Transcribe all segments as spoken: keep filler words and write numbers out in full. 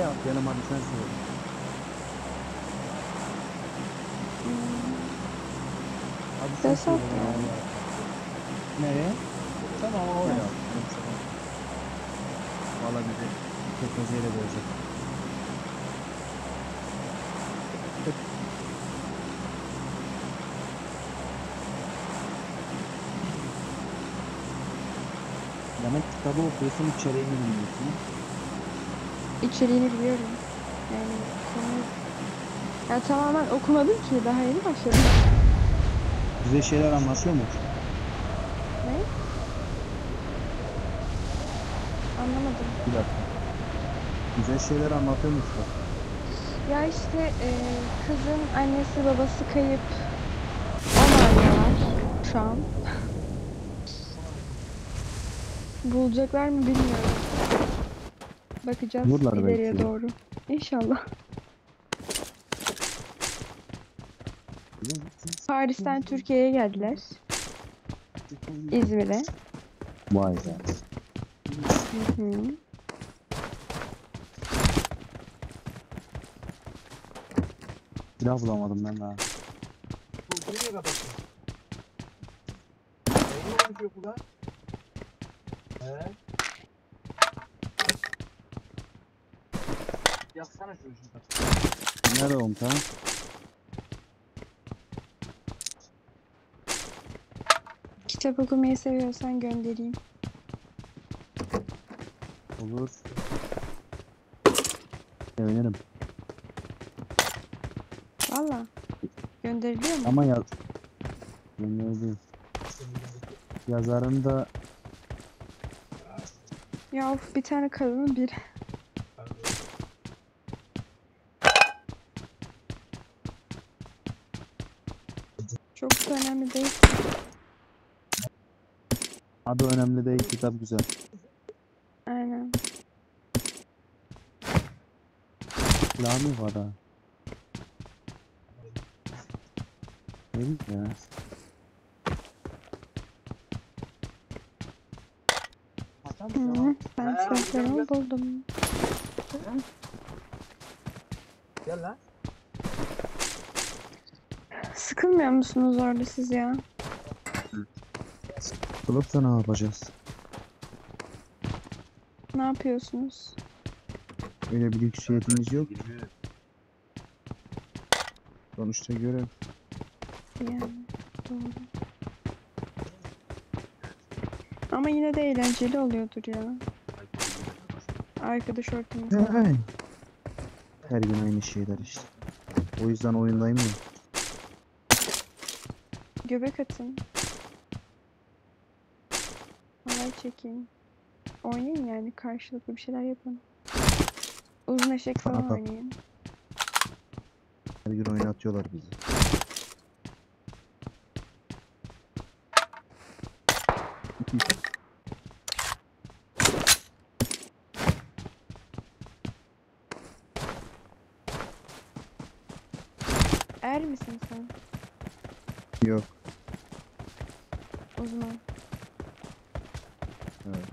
Nereye atlayalım hadi sen söyle. Hadi sen söyle. Nereye? Tamam oraya atlayalım. Valla bizi tekmezeyle dövecek. Demek kitabı okuyorsun, içeriğini bilmiyorsun. İçeriğini biliyorum. Yani konu... Ya tamamen okumadım ki, daha yeni başladım. Bize şeyler anlatıyor mu? Ne? Anlamadım. Bir dakika. Güzel şeyler anlatıyor mu kitap? Ya işte e, kızın annesi babası kayıp. Onu arıyorlar şu an. Bulacaklar mı bilmiyorum. Bakacağız Bulurlar ileriye belki. doğru. İnşallah. Paris'ten Türkiye'ye geldiler. İzmir'e. Vay be. Hı hı. Silah bulamadım ben daha. Bu nereye kapatın? Neyle konuşuyor bu lan? He? Yaksana şunu şimdi. Nerede oğlum tamam? Kitap okumayı seviyorsan göndereyim. Olur. Sevinirim. Valla. Gönderiliyor mu? Ama yaz... Gönderdi. Yazarın da Ya of, bir tane kadının bir. Çok da önemli değil. adı önemli değil, kitap güzel. Aynen. Silah mı var ha? Değil ya. Hı, ben silahlarımı buldum. Gel lan. Sıkılmıyor musunuz orada siz ya? Bulup da ne yapacağız? Ne yapıyorsunuz? Öyle bir lüksiyetimiz yok. Sonuçta görev. Yani doğru. Ama yine de eğlenceli oluyordur ya. Arkadaş ortamı falan. Her gün aynı şeyler işte. O yüzden oyundayım ya. Göbek atın. Halay çekin. Oynayın yani, karşılıklı bir şeyler yapın. Uzun eşek falan Atak. oynayın. Her gün oynatıyorlar bizi. Er misin sen? Yok. Uzman. Evet.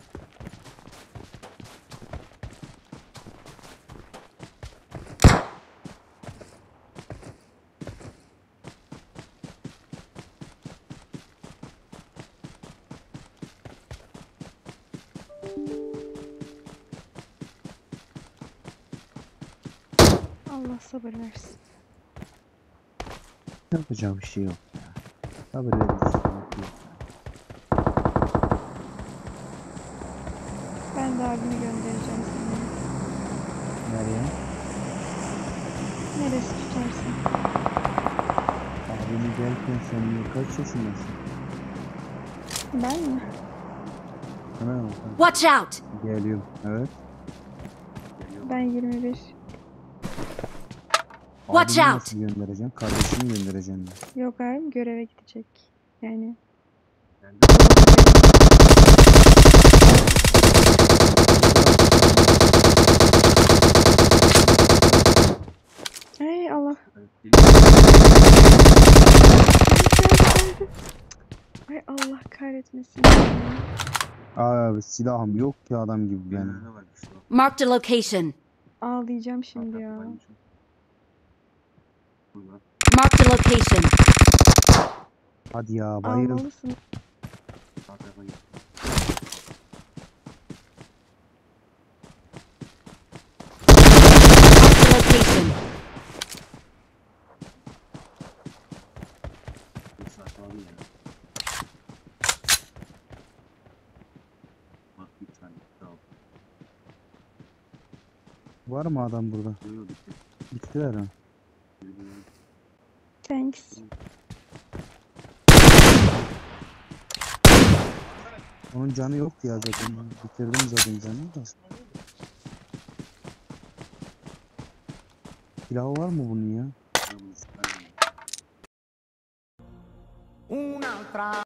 Allah sabır versin. Yapacağım bir şey yok ya. Sabır verirsin. Ben de abimi göndereceğim sana. Nereye? Neresi tutarsın? Abimi gelken sen kaç yaşındasın? Ben mi? Hemen bak. Watch out! Geliyorum. Evet. Ben yirmi bir. Watch Abimi out! nasıl göndereceksin? Kardeşini göndereceksin. Yok abim göreve gidecek. Yani. Ay Allah. Ay Allah kahretmesin. Abi silahım yok ki adam gibi yani. Marked a location. Ağlayacağım şimdi ya. Marked a location. Hadi ya bayıl. Almalısın. Marked a location. Var mı adam burada? Bittiler ha. Thanks. Onun canı yok ya zaten. Bitirdim zaten canını da. Silahı var mı bunun ya?